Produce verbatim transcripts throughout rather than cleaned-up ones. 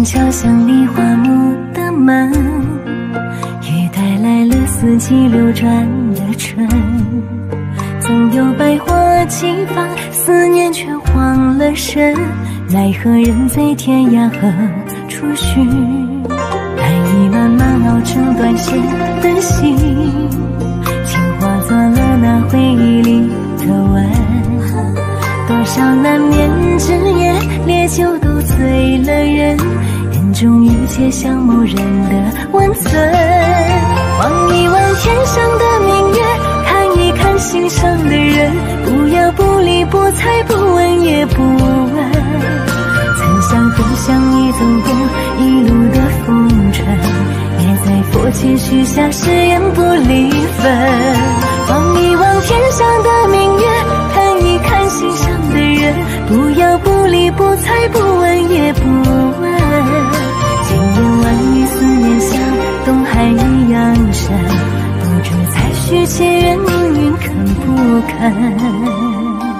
静敲响梨花木的门，雨带来了四季流转的春。总有百花齐放，思念却慌了神。奈何人在天涯何处寻？爱已慢慢熬成断线的心，情化作了那回忆里的吻。多少难眠之夜，烈酒都醉了人，人终一切像某人的温存。望一望天上的明月，看一看心上的人，不要不理不睬不问也不问。曾相和相依走过一路的风尘，也在佛前许下誓言不离分。望一望天上的明月，看一看心上的人，不要不理不睬不问也不问。千言万语思念像东海一样深，不知才须且缘云肯不肯。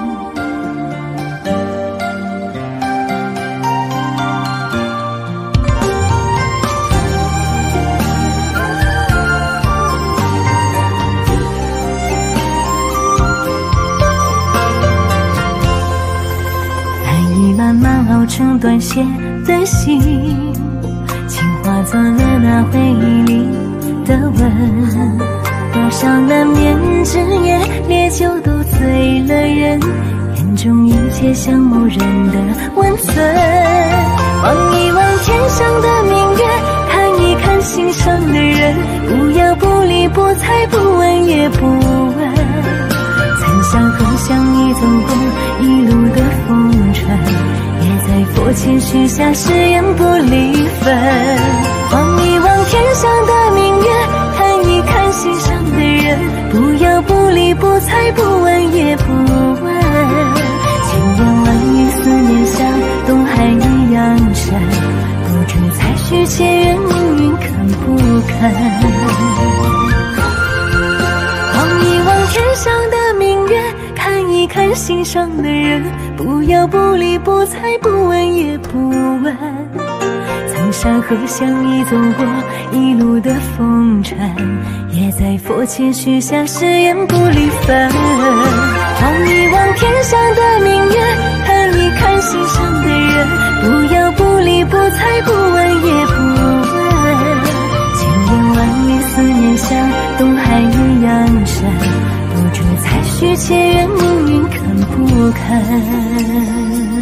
慢慢熬成断线的心，情化作了那回忆里的吻。多少难眠之夜，烈酒都醉了人，眼中一切像某人的温存。望一望天上的明月，看一看心上的人，不要不理不睬不问也不问。曾相和相依走过一路的风尘，也在佛前许下誓言不离分。望一望天上的明月，看一看心上的人，不要不理不睬不问也不问。千言万语思念像东海一样深，不知才须且缘云肯不肯。望一望天上的明月，看一看心上的人，不要不理不睬不问也不问。曾山河相依走过一路的风尘，也在佛前许下誓言不离分。望一望天上的明月，看一看心上的人，不要不理不睬不问也不问。千言万语思念像东海一样深，不知才须且缘云肯不肯。